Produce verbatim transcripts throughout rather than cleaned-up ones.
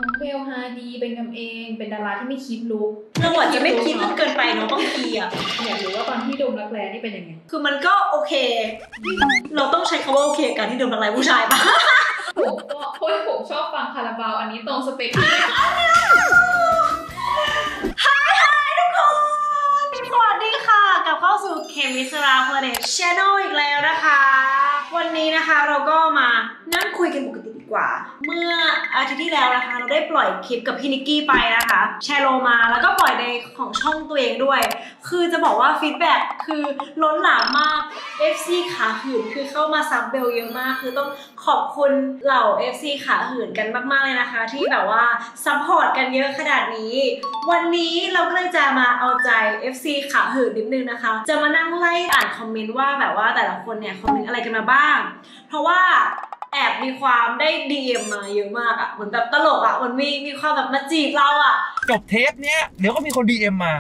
น้องเบลฮาดีเป็นกันเองเป็นดาราที่ไม่คิดลุกเราอาจจะไม่คิดมันเกินไปเนาะบางทีอ่ะอยากรู้ว่าตอนที่ดมรักแร้นี่เป็นยังไงคือมันก็โอเคเราต้องใช้คำว่าโอเคการที่ดมรักแร้ผู้ชายปะผมก็โอ้ยผมชอบฟังคาราบาวอันนี้ตรงสเปคที่ฮายฮายทุกคนสวัสดีค่ะกลับเข้าสู่เคมิสราเพลเนตชาแนลอีกแล้วนะคะวันนี้นะคะเราก็มานั่งคุยกันปกติดีกว่าเมื่ออาทิตย์ที่แล้วนะคะเราได้ปล่อยคลิปกับพี่นิกกี้ไปนะคะแชร์โลมาแล้วก็ปล่อยในของช่องตัวเองด้วยคือจะบอกว่าฟีดแบ็กคือล้นหลามมาก เอฟ ซี ขาหื่นคือเข้ามาซับเบลเยอะมากคือต้องขอบคุณเหล่า เอฟ ซี ขาหื่นกันมากๆเลยนะคะที่แบบว่าซัพพอร์ตกันเยอะขนาดนี้วันนี้เราก็เลยจะมาเอาใจ เอฟ ซี ขาหื่นนิดนึงนะคะจะมานั่งไล่อ่านคอมเมนต์ว่าแบบว่าแต่ละคนเนี่ยคอมเมนต์อะไรกันมาบ้างเพราะว่าแอบมีความได้ ดี เอ็ม มาเยอะมากอะเหมือนแบบตลกอะมันมีมีความแบบมาจีบเราอะจบเทปเนี้ยเดี๋ยวก็มีคน ดี เอ็ม มา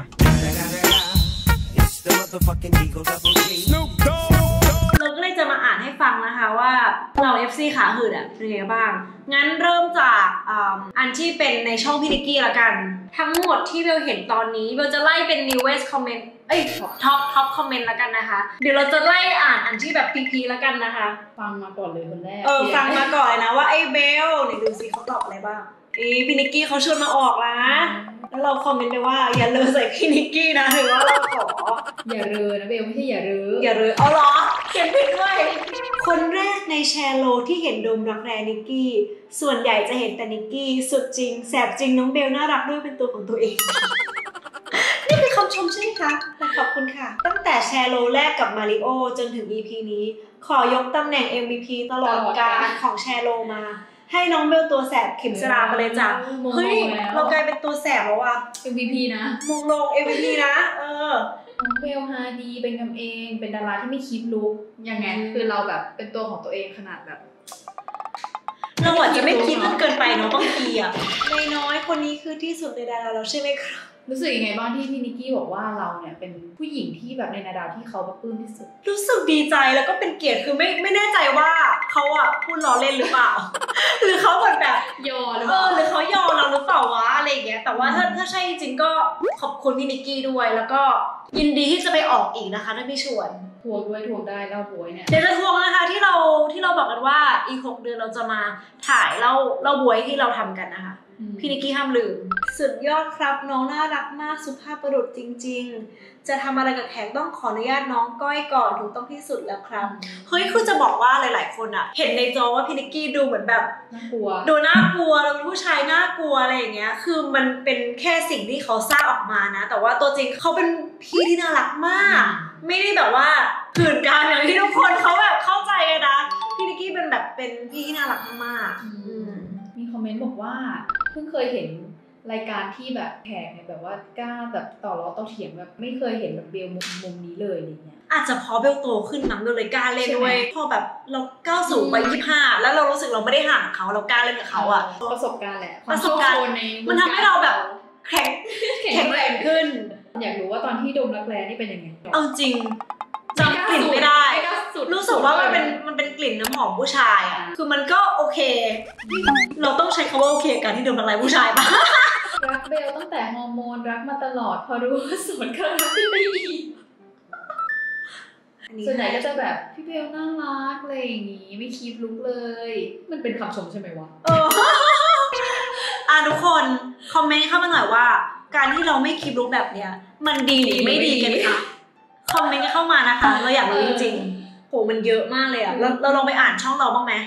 เราก็เลยจะมาอ่านให้ฟังนะคะว่าเรา เอฟ ซี ขาหืดอะเป็นยังไงบ้างงั้นเริ่มจากอันที่เป็นในช่องพี่นิกกี้ละกันทั้งหมดที่เบลเห็นตอนนี้เบลจะไล่เป็น newest comment เอ้ยท็อปท็อปคอมเมนต์ละกันนะคะเดี๋ยวเราจะไล่อ่านอันที่แบบพีพีละกันนะคะฟังมาก่อนเลยคนแรกเออฟังมาก่อนเลยนะว่าไอ้เบลเนี่ยดูสิเขาตอบอะไรบ้างอีพี่นิกกี้เขาชวนมาออกนะแล้วเราคอมเมนต์ไปว่าอย่าเลอใส่พี่นิกกี้นะหรือว่าเราขออย่าเลอนะเบลไม่ใช่อย่าเลออย่าเลอเอาหรอเขียนผิดด้วยคนแรกในแชร์โลที่เห็นโดมรักแร้นิกกี้ส่วนใหญ่จะเห็นแต่นิกกี้สุดจริงแสบจริงน้องเบลน่ารักด้วยเป็นตัวของตัวเองนี่เป็นคำชมใช่ไหมคะขอบคุณค่ะตั้งแต่แชร์โลแรกกับมาริโอจนถึง อี พี นี้ขอยกตำแหน่ง เอ็ม วี พี ตลอดกาลของแชร์โลมาให้น้องเบลตัวแสบเข็มสราไปเลยจ้ะเฮ้ยเรากลายเป็นตัวแสบแล้วว่ะเอ็ม วี พี นะมงลง เอ็ม วี พี นะเออน้องเบลฮาดีเป็นกันเองเป็นดาราที่ไม่คิดลุกยังไงคือเราแบบเป็นตัวของตัวเองขนาดแบบเราอาจจะไม่คิดมันเกินไปเนาะบางทีอ่ะในน้อยคนนี้คือที่สุดในดาราเราใช่ไหมครับรู้สึกยังไงบ้างที่พี่นิกกี้บอกว่าเราเนี่ยเป็นผู้หญิงที่แบบในนาดาวที่เขาแบบปลื้มที่สุดรู้สึกดีใจแล้วก็เป็นเกียรติคือไม่ไม่แน่ใจว่าเขาอ่ะพูดล้อเล่นหรือเปล่าหรือเขาแบบแบบยอหรือเปล่าหรือเขายอเราหรือเปล่าวะอะไรอย่างเงี้ยแต่ว่าถ้าถ้าใช่จริงก็ขอบคุณพี่นิกกี้ด้วยแล้วก็ยินดีที่จะไปออกอีกนะคะถ้าพี่ชวนทวงด้วยทวงได้เล่าบวยเนี่ยเดี๋ยวจะทวงนะคะที่เราที่เราบอกกันว่าอีกหกเดือนเราจะมาถ่ายเล่าเล่าบวยที่เราทำกันนะคะพี่นิกกี้ห้ามลืมสุดยอดครับน้องน่ารักมากสุภาพบุรุษจริงๆจะทำอะไรกับแขกต้องขออนุญาตน้องก้อยก่อนถูกต้องที่สุดแล้วครับเฮ้ยคือจะบอกว่าหลายๆคนอะเห็นในจอว่าพี่นิกกี้ดูเหมือนแบบน่ากลัวดูน่ากลัวเราเป็นผู้ชายน่ากลัวอะไรอย่างเงี้ยคือมันเป็นแค่สิ่งที่เขาสร้างออกมานะแต่ว่าตัวจริงเขาเป็นพี่ที่น่ารักมากไม่ได้แบบว่าหื่นกามอย่างที่ทุกคนเขาแบบเข้าใจกันนะพี่นิกกี้เป็นแบบเป็นพี่ที่น่ารักมากมีคอมเมนต์บอกว่าเพิ่งเคยเห็นรายการที่แบบแขกเนี่ยแบบว่ากล้าแบบต่อล้อต่อเถียงแบบไม่เคยเห็นแบบเบลมุมมุมนี้เลยอะไรเงี้ยอาจจะเพราะเบลโตขึ้นมั้งเบลเลยกล้าเล่นด้วยพอแบบเราก้าวสูงไปยี่สิบห้าแล้วเรารู้สึกเราไม่ได้ห่างเขาเรากล้าเล่นกับเขาอะประสบการณ์แหละประสบการณ์มันทำให้เราแบบแข็งแข็งแรงขึ้นอยากรู้ว่าตอนที่ดมรักแร้นี่เป็นยังไงเอาจริงจำกลิ่นไม่ได้รู้สึกว่ามันเป็นมันเป็นกลิ่นน้ำหอมผู้ชายอ่ะคือมันก็โอเคเราต้องใช้คำว่าโอเคการที่ดมรักแร้ผู้ชายปะรักเบลตั้งแต่ฮอร์โมนรักมาตลอดพอรู้ว่าสวนก็รักพี่ไม่ดีส่วนใหญ่ก็จะแบบพี่เบลน่ารักอะไรอย่างงี้ไม่คีปลุกเลยมันเป็นคำชมใช่ไหมวะเอออ่ะทุกคนคอมเมนต์เข้ามาหน่อยว่าการที่เราไม่คีปลุกแบบเนี้ยมันดีหรือไม่ดีกันคะคอมเมนต์เข้ามานะคะเราอยากรู้จริงๆโหมันเยอะมากเลยอ่ะเราเราลองไปอ่านช่องเราบ้างไหม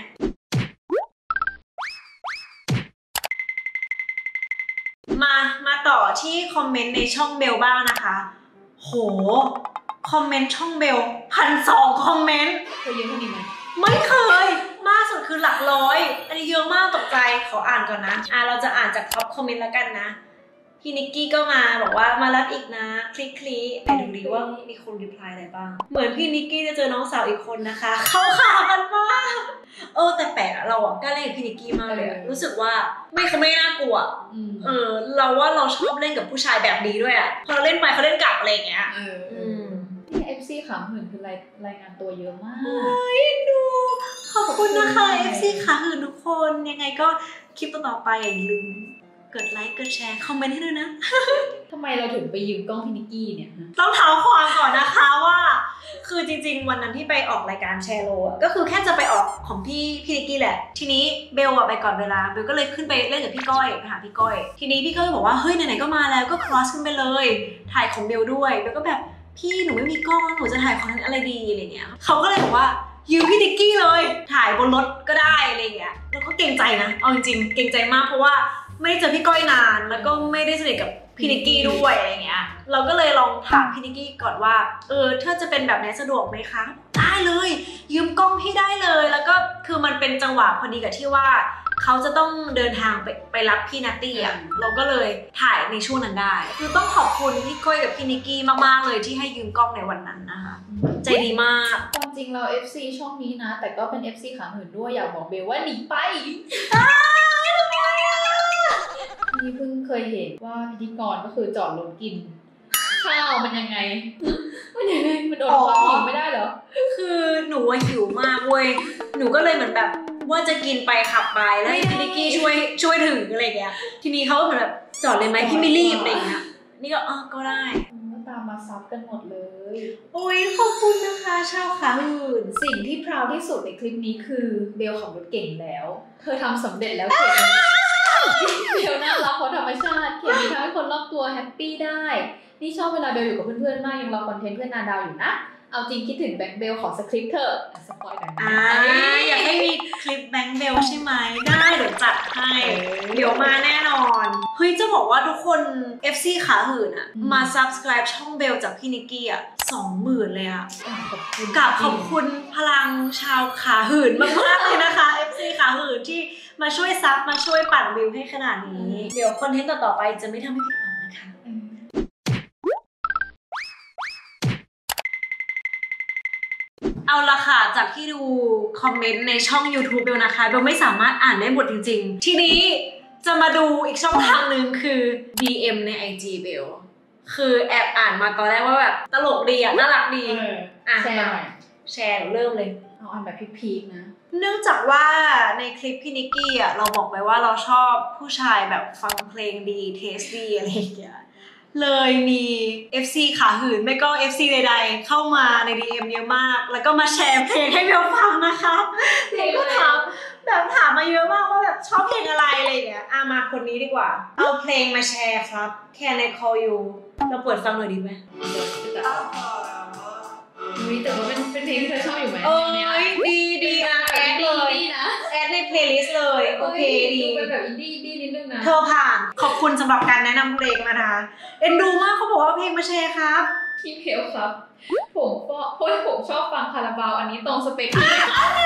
มามาต่อที่คอมเมนต์ในช่องเบลบ้างนะคะโหคอมเมนต์ช่องเบลพันสองคอมเมนต์เคยเยอะขนาดนี้ไหมไม่เคยมากสุดคือหลักร้อยอันนี้เยอะมากตกใจขออ่านก่อนนะอ่ะเราจะอ่านจากท็อปคอมเมนต์แล้วกันนะพี่นิกกี้ก็มาบอกว่ามารับอีกนะคลิกคลิกไปดูดีว่ามีคนรีプライอะไรบ้างเหมือนพี่นิกกี้จะเจอน้องสาวอีกคนนะคะเข้าขากันมากเออแต่แปลกเราอ่ะกล้าเล่นกับพี่นิกกี้มากเลยรู้สึกว่าไม่เขาไม่น่ากลัวเออเราว่าเราชอบเล่นกับผู้ชายแบบนี้ด้วยอ่ะพอเราเล่นไปเขาเล่นกลับอะไรอย่างเงี้ยเอฟซีขำหื่นคือรายรายงานตัวเยอะมากเฮ้ยดูขอบคุณนะคะ เอฟ ซี ขาหื่นทุกคนยังไงก็คลิปต่อไปอย่าลืมกดไลค์กดแชร์คอมเมนต์ให้ด้วยนะทำไมเราถึงไปยืมกล้องพี่นิกกี้เนี่ยต้องเท้าความก่อนนะคะว่าคือจริงๆวันนั้นที่ไปออกรายการแชร์โลก็คือแค่จะไปออกของพี่พี่นิกกี้แหละทีนี้เบลอะไปก่อนเวลาเบลก็เลยขึ้นไปเล่นกับพี่ก้อยไปหาพี่ก้อยทีนี้พี่ก้อยบอกว่าเฮ้ยไหนๆก็มาแล้วก็ cross ขึ้นไปเลยถ่ายของเบลด้วยเบลก็แบบพี่หนูไม่มีกล้องหนูจะถ่ายคอนเทนต์อะไรดีอะไรเงี้ยเขาก็เลยบอกว่ายืมพี่นิกกี้เลยถ่ายบนรถก็ได้อะไรเงี้ยแล้วก็เกรงใจนะเอาจริงๆเกรงใจมากเพราะว่าไม่ได้เจอพี่ก้อยนานแล้วก็ไม่ได้สนิทกับพี่นิกกี้ด้วยอะไรเงี้ยเราก็เลยลองถามพี่นิกกี้ก่อนว่าเออถ้าจะเป็นแบบนี้สะดวกไหมคะได้เลยยืมกล้องพี่ได้เลยแล้วก็คือมันเป็นจังหวะพอดีกับที่ว่าเขาจะต้องเดินทางไปไปรับพี่นัตตี้อ่ะเราก็เลยถ่ายในช่วงนั้นได้คือต้องขอบคุณพี่ก้อยกับพี่นิกกี้มากๆเลยที่ให้ยืมกล้องในวันนั้นนะคะใจดีมากความจริงเรา เอฟ ซี ช่องนี้นะแต่ก็เป็น เอฟ ซี ขาหื่นด้วยอยากบอกเบลว่าหนีไปนี่เพิ่งเคยเห็นว่าพิธีกรก็คือจอดลงกินข้าวมันยังไงมันยังไงมันอดความหิวไม่ได้เหรอคือหนูหิวมากเว้ยหนูก็เลยเหมือนแบบว่าจะกินไปขับไปแล้วให้พี่นิกกี้ช่วยช่วยถึงอะไรเงี้ยทีนี้เขาก็เหมือนแบบจอดเลยไหมพี่ไม่รีบอะไรเงี้ยนี่ก็อ๋อก็ได้ตามมาซับกันหมดเลยโอ้ยขอบคุณนะคะชาวขาหื่นสิ่งที่พราวที่สุดในคลิปนี้คือเบลขับรถเก่งแล้วเธอทำสำเร็จแล้วเก่งเบลน่ารักเพราะธรรมชาติเขียนทำให้คนรอบตัวแฮปปี้ได้นี่ชอบเวลาเบลอยู่กับเพื่อนๆมากยังรอคอนเทนต์เพื่อนนาดาวอยู่นะเอาจริงคิดถึงแบงค์เบลขอสคริปต์เถอะสปอยล์หน่อยอ่าอยากให้มีคลิปแบงค์เบลใช่ไหมได้เดี๋ยวจัดให้เดี๋ยวมาแน่นอนเฮ้ยจะบอกว่าทุกคน เอฟ ซี ขาหื่นอะมา subscribe ช่องเบลจากพี่นิกกี้อะสองหมื่นเลยอะกับขอบคุณพลังชาวขาหื่นมากๆเลยนะคะ เอฟ ซี ขาหื่นที่มาช่วยซับมาช่วยปั่นวิวให้ขนาดนี้เดี๋ยวคอนเทนต์ต่อๆไปจะไม่ทำให้ผิดหวังนะคะเอาละค่ะจากที่ดูคอมเมนต์ในช่อง YouTube เบลนะคะเบลไม่สามารถอ่านได้หมดจริงๆทีนี้จะมาดูอีกช่องทางหนึ่งคือ ดี เอ็ม ใน ไอ จี เบลคือแอบอ่านมาตอนแรกว่าแบบตลกดีอ่ะน่ารักดีอ่ะแชร์หน่อยแชร์เริ่มเลยเอาอ่านแบบพีคๆนะเนื่องจากว่าในคลิปพี่นิกกี้อ่ะเราบอกไปว่าเราชอบผู้ชายแบบฟังเพลงดีเทสดีอะไรอย่างเงี้ยเลยมี เอฟ ซี ขาหื่นไม่ก็ เอฟ ซี ใดๆเข้ามาใน ดี เอ็ม เยอะมากแล้วก็มาแชร์เพลงให้เบลฟังนะคะแล้วก็ถามแบบถามมาเยอะมากว่าแบบชอบเพลงอะไรอะไรอย่างเงี้ยอ่ะมาคนนี้ดีกว่าเอาเพลงมาแชร์ครับ Can I Call You เราเปิดฟังหน่อยดีไหมนี่แต่ว่าเป็นเป็นเพลงที่เธอชอบอยู่ไหมเอ้ยดีดีนะแอดเลยแอดในเพลย์ลิสต์เลยโอเคดีเป็นแบบอินดี้อินดี้นิดนึงนะเธอผ่านขอบคุณสำหรับการแนะนำเพลงมานะคะเอ็นดูมากเขาบอกว่าเพลงมาแชร์ครับพี่เพลครับผมก็เพราะผมชอบฟังคาราบาวอันนี้ตรงสเปคที่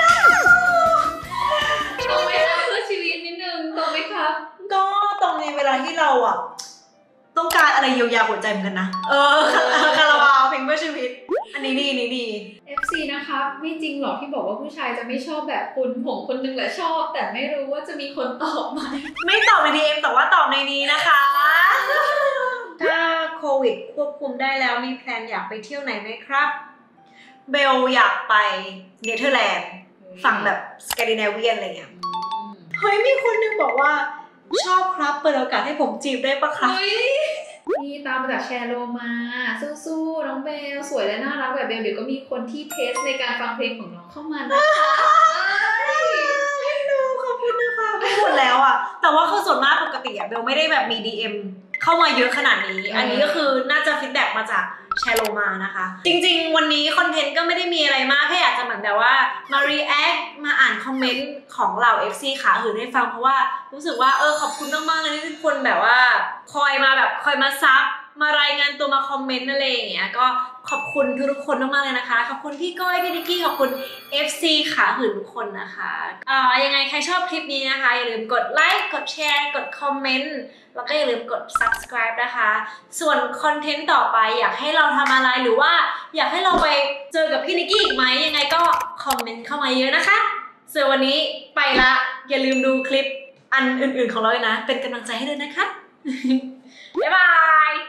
ตรงไหมครับเพื่อชีวิตนิดนึงตรงไหมครับก็ตรงในเวลาที่เราอ่ะต้องการอะไรเยียวยาหัวใจเหมือนกันนะเออคาราบาวเพลงเพื่อชีวิตอันนี้ดีนี่ดีเอฟ ซี นะคะไม่จริงหรอกที่บอกว่าผู้ชายจะไม่ชอบแบบคุณผมคนนึงแหละชอบแต่ไม่รู้ว่าจะมีคนตอบไหมไม่ตอบใน ดี เอ็ม แต่ว่าตอบในนี้นะคะถ้าโควิดควบคุมได้แล้วมีแพลนอยากไปเที่ยวไหนไหมครับเบลอยากไปเนเธอร์แลนด์ฝั่งแบบสแกนดิเนเวียนอะไรเงี้ยเฮ้ยมีคนนึงบอกว่าชอบครับเปิดโอกาสให้ผมจีบได้ปะครับนี่ตามมาจากแชร์โลมาสู้ๆน้องเบลสวยและน่ารักแบบเบลเดี๋ยวก็มีคนที่เทสในการฟังเพลงของน้องเข้ามานะคะให้ดูขอบคุณนะคะไม่หมดแล้วอ่ะแต่ว่าคือส่วนมากปกติอ่ะเบลไม่ได้แบบมี ดี เอ็ม เข้ามาเยอะขนาดนี้อันนี้ก็คือน่าจะฟีดแบ็กมาจากแชร์โลมานะคะจริงๆวันนี้คอนเทนต์ก็ไม่ได้มีอะไรมากแค่อยากจะเหมือนแบบว่ามารีแอคมาอ่านคอมเมนต์ของเหล่า เอฟ ซี ขาหื่นให้ฟังเพราะว่ารู้สึกว่าเออขอบคุณมากๆเลยที่ทุกคนแบบว่าคอยมาแบบคอยมาซับมารายงานตัวมาคอมเมนต์อะไรอย่างเงี้ยก็ขอบคุณทุกๆคนมากๆเลยนะคะขอบคุณพี่ก้อยพี่นิกกี้ขอบคุณ เอฟ ซี ขาหื่นทุกคนนะคะอ่ายังไงใครชอบคลิปนี้นะคะอย่าลืมกดไลค์กดแชร์กดคอมเมนต์แล้วก็อย่าลืมกด subscribe นะคะส่วนคอนเทนต์ต่อไปอยากให้เราทำอะไรหรือว่าอยากให้เราไปเจอกับพี่นิกกี้อีกไหมยังไงก็คอมเมนต์เข้ามาเยอะนะคะส่วนวันนี้ไปละอย่าลืมดูคลิปอันอื่นๆของเราเลยนะเป็นกำลังใจให้ด้วยนะคะบ๊ายบาย